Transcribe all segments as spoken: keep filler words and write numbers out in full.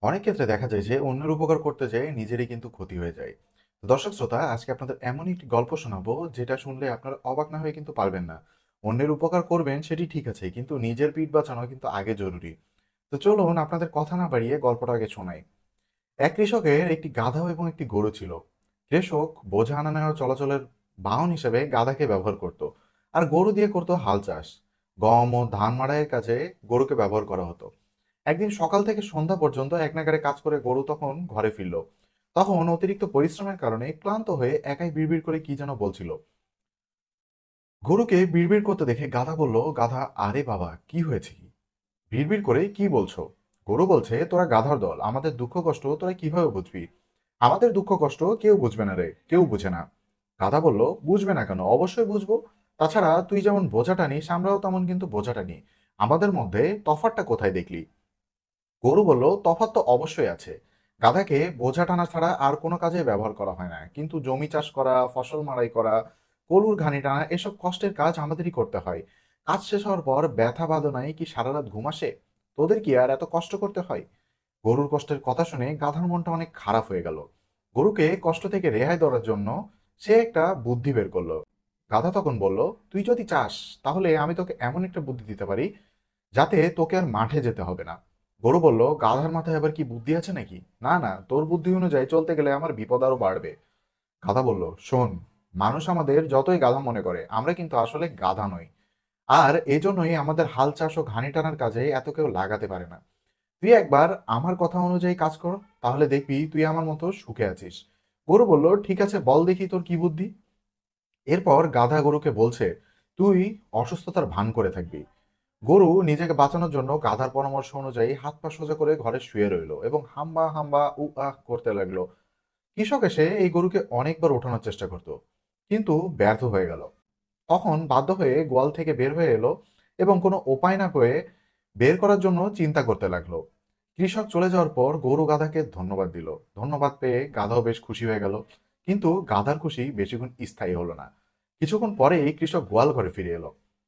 অনেক ক্ষেত্রে দেখা যায় যে অন্যের উপকার করতে যেয়ে নিজেরই কিন্তু ক্ষতি হয়ে যায়। তো দর্শক শ্রোতা, আজকে আপনাদের এমন একটি গল্প শোনাবো যেটা শুনলে আপনারা অবাক না হয়ে কিন্তু পারবেন না। অন্যের উপকার করবেন সেটি ঠিক আছে, কিন্তু নিজের পিঠ বাঁচানো কিন্তু আগে জরুরি। তো চলুন আপনাদের কথা না বাড়িয়ে গল্পটা আগে শোনাই। এক কৃষকের একটি গাধা এবং একটি গরু ছিল। কৃষক বোঝা আনা নেওয়া চলাচলের বাহন হিসেবে গাধাকে ব্যবহার করত, আর গরু দিয়ে করত হাল চাষ। গম ও ধান মাড়াইয়ের কাজে গরুকে ব্যবহার করা হতো। একদিন সকাল থেকে সন্ধ্যা পর্যন্ত এক নাগাড়ে কাজ করে গরু তখন ঘরে ফিরল। তখন অতিরিক্ত পরিশ্রমের কারণে ক্লান্ত হয়ে একাই বিড়বিড় করে কি যেন বলছিল। গরুকে বিড়বিড় করতে দেখে গাধা বলল, গাধা, আরে বাবা, কি হয়েছে কি? বিড়বিড় করে কি বলছো? গরু বলছে, তোরা গাধার দল, আমাদের দুঃখ কষ্ট তোরা কিভাবে বুঝবি? আমাদের দুঃখ কষ্ট কেউ বুঝবে না রে, কেউ বুঝে না। গাধা বলল, বুঝবে না কেন, অবশ্যই বুঝবো। তাছাড়া তুই যেমন বোঝা টানিস, আমরাও তেমন কিন্তু বোঝা টানি। আমাদের মধ্যে তফাৎটা কোথায় দেখলি? গরু বলল, তফাৎ তো অবশ্যই আছে। গাধাকে বোঝা টানা ছাড়া আর কোনো কাজে ব্যবহার করা হয় না, কিন্তু জমি চাষ করা, ফসল মাড়াই করা, গরুর ঘানি টানা, এসব কষ্টের কাজ আমাদেরই করতে হয়। কাজ শেষ হওয়ার পর ব্যথা বেদনায় কি সারা রাত ঘুম আসে? তোদের কি আর এত কষ্ট করতে হয়? গরুর কষ্টের কথা শুনে গাধার মনটা অনেক খারাপ হয়ে গেল। গরুকে কষ্ট থেকে রেহাই দেওয়ার জন্য সে একটা বুদ্ধি বের করলো। গাধা তখন বলল, তুই যদি চাস তাহলে আমি তোকে এমন একটা বুদ্ধি দিতে পারি যাতে তোকে আর মাঠে যেতে হবে না। গরু বলল, গাধার মাথায় আবার কি বুদ্ধি আছে নাকি? না না, তোর বুদ্ধি অনুযায়ী চলতে গেলে আমার বিপদ আরো বাড়বে। গাধা বলল, শোন, মানুষ আমাদের যতই গাধা মনে করে, আমরা কিন্তু আসলে গাধা নই। আর এজন্যই আমাদের হাল চাষ ও ঘানি টানার কাজে এত কেউ লাগাতে পারে না। তুই একবার আমার কথা অনুযায়ী কাজ কর, তাহলে দেখবি তুই আমার মতো সুখে আছিস। গরু বলল, ঠিক আছে, বল দেখি তোর কি বুদ্ধি। এরপর গাধা গরুকে বলছে, তুই অসুস্থতার ভান করে থাকবি। গরু নিজেকে বাঁচানোর জন্য গাধার পরামর্শ অনুযায়ী হাত পা সোজা করে ঘরে শুয়ে রইলো এবং হাম্বা হাম্বা উ আহ করতে লাগলো। কৃষক এসে এই গরুকে অনেকবার ওঠানোর চেষ্টা করত, কিন্তু ব্যর্থ হয়ে গেল। তখন বাধ্য হয়ে গোয়াল থেকে বের হয়ে এলো এবং কোনো উপায় না পেয়ে বের করার জন্য চিন্তা করতে লাগলো। কৃষক চলে যাওয়ার পর গরু গাধাকে ধন্যবাদ দিল। ধন্যবাদ পেয়ে গাধাও বেশ খুশি হয়ে গেল। কিন্তু গাধার খুশি বেশিক্ষণ স্থায়ী হলো না। কিছুক্ষণ পরেই কৃষক গোয়াল ঘরে ফিরে এলো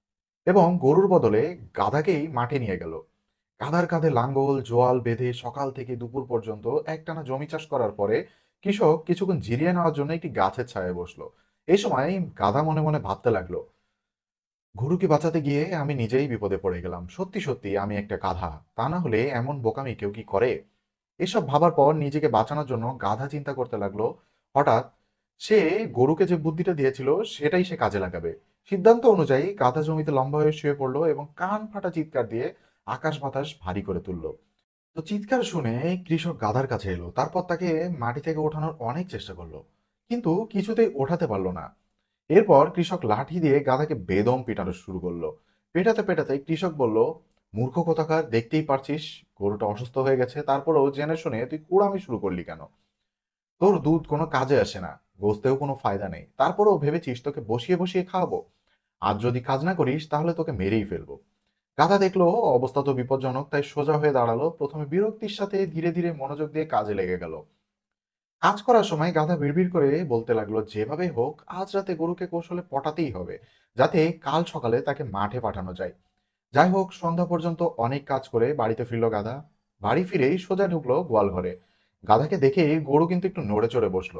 এবং গরুর বদলে গাধাকেই মাঠে নিয়ে গেল। গাধার কাঁধে লাঙ্গল জোয়াল বেঁধে সকাল থেকে দুপুর পর্যন্ত একটানা জমি চাষ করার পরে কৃষক কিছুক্ষণ জিরিয়ে নেওয়ার জন্য একটি গাছের ছায়ায় বসলো। এই সময় গাধা মনে মনে ভাবতে লাগলো, গরুকে বাঁচাতে গিয়ে আমি নিজেই বিপদে পড়ে গেলাম। সত্যি সত্যি আমি একটা গাধা। তা না হলে এমন বোকামি কেউ কি করে? এসব ভাবার পর নিজেকে বাঁচানোর জন্য গাধা চিন্তা করতে লাগলো। হঠাৎ সে গরুকে যে বুদ্ধিটা দিয়েছিল সেটাই সে কাজে লাগাবে। সিদ্ধান্ত অনুযায়ী গাধা জমিতে লম্বা হয়ে শুয়ে পড়লো এবং কান ফাটা চিৎকার দিয়ে আকাশ বাতাস ভারী করে তুললো। তো চিৎকার শুনে কৃষক গাধার কাছে এলো, তারপর তাকে মাটি থেকে ওঠানোর অনেক চেষ্টা করলো, কিন্তু কিছুতেই ওঠাতে পারলো না। এরপর কৃষক লাঠি দিয়ে গাধাকে বেদম পেটানো শুরু করলো। পেটাতে পেটাতে কৃষক বলল, মূর্খ কোথাকার, দেখতেই পারছিস গরুটা অসুস্থ হয়ে গেছে, তারপরেও জেনে শুনে তুই কুড়ামি শুরু করলি কেন? তোর দুধ কোনো কাজে আসে না, গোস্তেও কোনো ফায়দা নেই, তারপরেও ভেবেছিস তোকে বসিয়ে বসিয়ে খাওয়াবো? আজ যদি কাজ না করিস তাহলে তোকে মেরেই ফেলবো। গাধা দেখলো অবস্থা তো বিপজ্জনক, তাই সোজা হয়ে দাঁড়ালো। প্রথমে বিরক্তির সাথে ধীরে ধীরে মনোযোগ দিয়ে কাজে লেগে গেল। কাজ করার সময় গাধা বিড়বিড় করে বলতে লাগলো, যেভাবে হোক আজ রাতে গরুকে কৌশলে পটাতেই হবে, যাতে কাল সকালে তাকে মাঠে পাঠানো যায়। যাই হোক, সন্ধ্যা পর্যন্ত অনেক কাজ করে বাড়িতে ফিরল গাধা। বাড়ি ফিরেই সোজা ঢুকলো গোয়াল ঘরে। গাধাকে দেখে গরু কিন্তু একটু নড়ে চড়ে বসলো।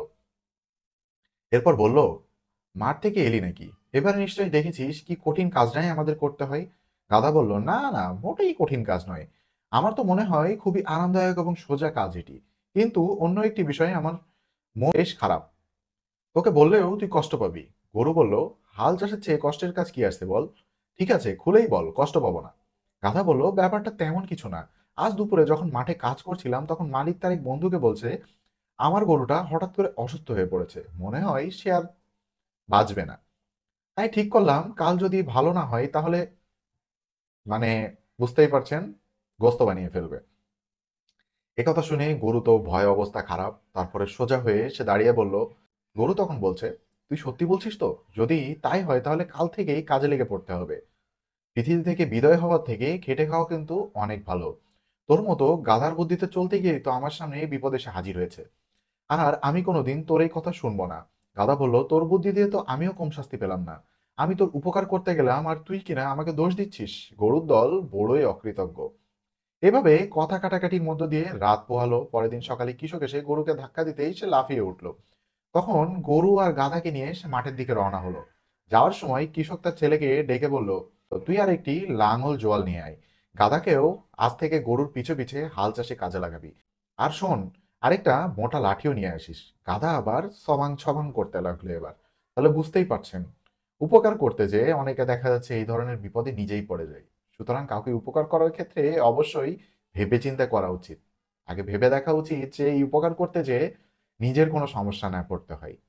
এরপর বলল, মাঠ থেকে এলি নাকি? এবারে নিশ্চয়ই দেখেছিস কি কঠিন কাজটাই আমাদের করতে হয়। গাধা বলল, না না, মোটেই কঠিন কাজ নয়। আমার তো মনে হয় খুবই আরামদায়ক এবং সোজা কাজ এটি। কিন্তু অন্য একটি বিষয়ে আমার মন বেশ খারাপ। তোকে বললেও তুই কষ্ট পাবি। গরু বলল, হাল চাষের চেয়ে কষ্টের কাজ কি আসছে বল? ঠিক আছে, খুলেই বল, কষ্ট পাবো না। গাধা বলল, ব্যাপারটা তেমন কিছু না। আজ দুপুরে যখন মাঠে কাজ করছিলাম তখন মালিক তার এক বন্ধুকে বলছে, আমার গরুটা হঠাৎ করে অসুস্থ হয়ে পড়েছে, মনে হয় সে আর বাঁচবে না। তাই ঠিক করলাম কাল যদি ভালো না হয় তাহলে, মানে, বুঝতেই পারছেন, গোস্ত বানিয়ে ফেলবে। একথা শুনে গরু তো ভয় অবস্থা খারাপ, তারপরে সোজা হয়ে সে দাঁড়িয়ে বলল। গরু তখন বলছে, তুই সত্যি বলছিস তো? যদি তাই হয় তাহলে কাল থেকেই কাজে লেগে পড়তে হবে। পৃথিবী থেকে বিদায় হওয়ার থেকে খেটে খাওয়া কিন্তু অনেক ভালো। তোর মতো গাধার বুদ্ধিতে চলতে গিয়ে তো আমার সামনে এই বিপদ এসে হাজির হয়েছে, আর আমি কোনোদিন তোর এই কথা শুনবো না। গাধা বলল, তোর বুদ্ধি দিয়ে তো আমিও কম শাস্তি পেলাম না। আমি তোর উপকার করতে গেলাম আর তুই কিনা আমাকে দোষ দিচ্ছিস। গরুর দল বড়ই অকৃতজ্ঞ। এভাবে কথা কাটাকাটির মধ্য দিয়ে রাত পোহালো। পরের দিন সকালে কৃষক এসে গরুকে ধাক্কা দিতেই সে লাফিয়ে উঠলো। তখন গরু আর গাধাকে নিয়ে সে মাঠের দিকে রওনা হলো। যাওয়ার সময় কৃষক তার ছেলেকে ডেকে বলল, তুই আর একটি লাঙল জোয়াল নিয়ে আয়। গাধাকেও আজ থেকে গরুর পিছে পিছে হাল চাষে কাজে লাগাবি। আর শোন, আরেকটা মোটা লাঠিও নিয়ে আসিস। গাধা আবার সবাং ছবাং করতে লাগলো এবার। তাহলে বুঝতেই পারছেন, উপকার করতে যেয়ে অনেকে দেখা যাচ্ছে এই ধরনের বিপদে নিজেই পড়ে যায়। সুতরাং কাউকে উপকার করার ক্ষেত্রে অবশ্যই ভেবেচিন্তে করা উচিত। আগে ভেবে দেখা উচিত যে এই উপকার করতে যেয়ে নিজের কোনো সমস্যা না পড়তে হয়।